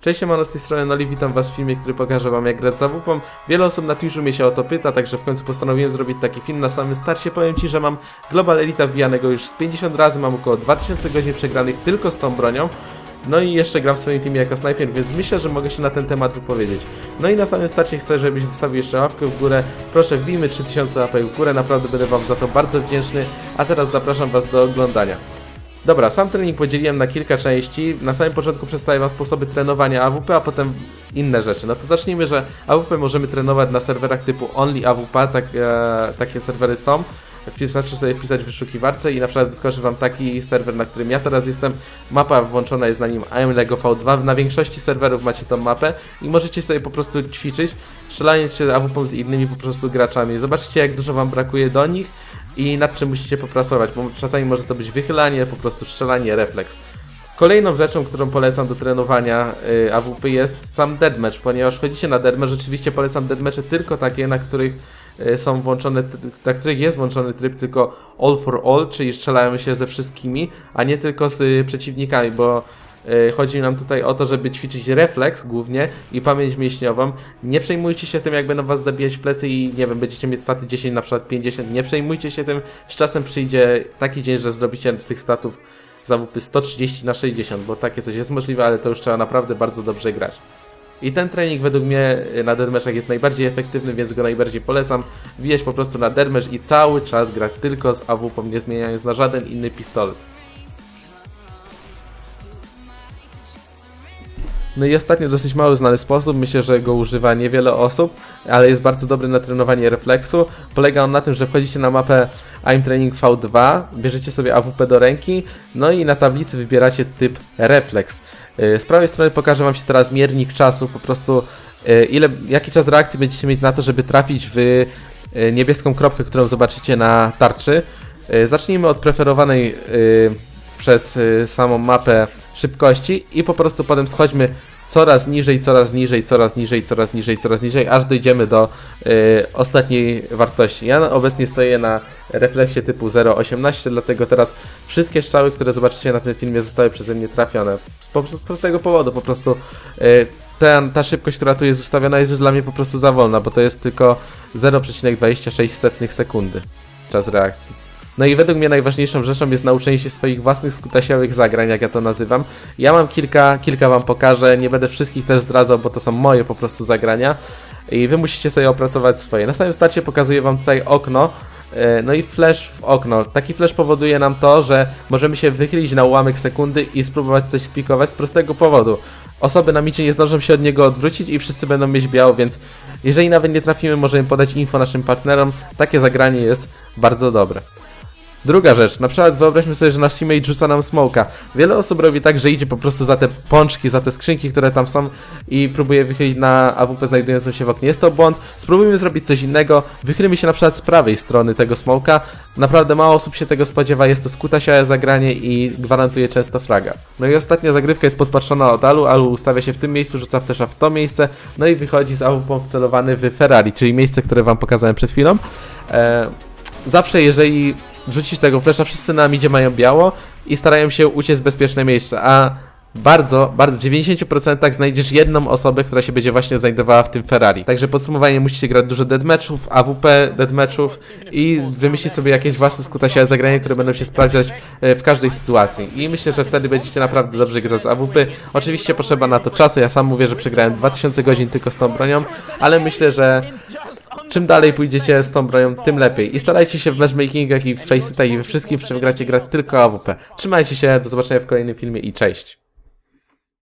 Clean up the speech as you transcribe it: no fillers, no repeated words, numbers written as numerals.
Cześć, siemano, z tej strony Noli, witam was w filmie, który pokaże wam jak grać z AWP. Wiele osób na Twitchu mnie się o to pyta, także w końcu postanowiłem zrobić taki film. Na samym starcie powiem ci, że mam Global Elite'a wbijanego już z 50 razy, mam około 2000 godzin przegranych tylko z tą bronią. No i jeszcze gram w swoim teamie jako snajper, więc myślę, że mogę się na ten temat wypowiedzieć. No i na samym starcie chcę, żebyś zostawił jeszcze łapkę w górę. Proszę, wbijmy 3000 łapek w górę, naprawdę będę wam za to bardzo wdzięczny. A teraz zapraszam was do oglądania. Dobra, sam trening podzieliłem na kilka części. Na samym początku przedstawię wam sposoby trenowania AWP, a potem inne rzeczy. No to zacznijmy, że AWP możemy trenować na serwerach typu Only AWP, takie serwery są. Wystarczy sobie wpisać w wyszukiwarce i na przykład wyskoczy wam taki serwer, na którym ja teraz jestem. Mapa włączona jest na nim AMLEGO V2. Na większości serwerów macie tą mapę i możecie sobie po prostu ćwiczyć, strzelając się AWP z innymi po prostu graczami. Zobaczcie, jak dużo wam brakuje do nich i nad czym musicie popracować, bo czasami może to być wychylanie, po prostu strzelanie, refleks. Kolejną rzeczą, którą polecam do trenowania AWP jest sam deathmatch, ponieważ wchodzicie na deathmatch, rzeczywiście polecam deathmatche tylko takie, na których są włączone, na których jest włączony tryb tylko all for all, czyli strzelają się ze wszystkimi, a nie tylko z przeciwnikami, bo chodzi nam tutaj o to, żeby ćwiczyć refleks głównie i pamięć mięśniową. Nie przejmujcie się tym, jak będą was zabijać w plecy i nie wiem, będziecie mieć staty 10, na przykład 50. Nie przejmujcie się tym, z czasem przyjdzie taki dzień, że zrobicie z tych statów z AWP 130/60, bo takie coś jest możliwe, ale to już trzeba naprawdę bardzo dobrze grać. I ten trening według mnie na deathmatchach jest najbardziej efektywny, więc go najbardziej polecam. Wbijać po prostu na deathmatch i cały czas grać tylko z AWP, nie zmieniając na żaden inny pistolet. No i ostatnio dosyć mało znany sposób, myślę, że go używa niewiele osób, ale jest bardzo dobry na trenowanie refleksu. Polega on na tym, że wchodzicie na mapę I'm Training V2, bierzecie sobie AWP do ręki, no i na tablicy wybieracie typ refleks. Z prawej strony pokażę wam się teraz miernik czasu, po prostu jaki czas reakcji będziecie mieć na to, żeby trafić w niebieską kropkę, którą zobaczycie na tarczy. Zacznijmy od preferowanej przez samą mapę szybkości i po prostu potem schodźmy coraz niżej, coraz niżej, coraz niżej, coraz niżej, coraz niżej, aż dojdziemy do ostatniej wartości. Ja obecnie stoję na refleksie typu 0.18, dlatego teraz wszystkie strzały, które zobaczycie na tym filmie, zostały przeze mnie trafione. Z prostego powodu, po prostu ta szybkość, która tu jest ustawiona, jest już dla mnie po prostu za wolna, bo to jest tylko 0,26 sekundy czas reakcji. No i według mnie najważniejszą rzeczą jest nauczenie się swoich własnych skutasiałych zagrań, jak ja to nazywam. Ja mam kilka wam pokażę, nie będę wszystkich też zdradzał, bo to są moje po prostu zagrania. I wy musicie sobie opracować swoje. Na samym starcie pokazuję wam tutaj okno, no i flash w okno. Taki flash powoduje nam to, że możemy się wychylić na ułamek sekundy i spróbować coś spikować z prostego powodu. Osoby na micie nie zdążą się od niego odwrócić i wszyscy będą mieć biało, więc jeżeli nawet nie trafimy, możemy podać info naszym partnerom. Takie zagranie jest bardzo dobre. Druga rzecz, na przykład wyobraźmy sobie, że nasz teammate rzuca nam smoka. Wiele osób robi tak, że idzie po prostu za te pączki, za te skrzynki, które tam są i próbuje wychylić na AWP znajdującą się w oknie. Jest to błąd, spróbujmy zrobić coś innego, wychylmy się na przykład z prawej strony tego smoka. Naprawdę mało osób się tego spodziewa, jest to skutasiałe zagranie i gwarantuje często fraga. No i ostatnia zagrywka jest podpatrzona od Alu, Alu ustawia się w tym miejscu, rzuca flasha w to miejsce, no i wychodzi z AWP wcelowany w Ferrari, czyli miejsce, które wam pokazałem przed chwilą. Zawsze jeżeli wrzucisz tego flasha, wszyscy na midzie mają biało i starają się uciec w bezpieczne miejsce, a w 90% znajdziesz jedną osobę, która się będzie właśnie znajdowała w tym Ferrari. Także podsumowanie, musicie grać dużo deathmatchów, AWP deathmatchów i wymyślić sobie jakieś własne skutasiałe zagrania, które będą się sprawdzać w każdej sytuacji. I myślę, że wtedy będziecie naprawdę dobrze grać z AWP. Oczywiście potrzeba na to czasu, ja sam mówię, że przegrałem 2000 godzin tylko z tą bronią, ale myślę, że czym dalej pójdziecie z tą bronią, tym lepiej. I starajcie się w matchmakingach i w faceitach i we wszystkim, w czym gracie, grać tylko AWP. Trzymajcie się, do zobaczenia w kolejnym filmie i cześć!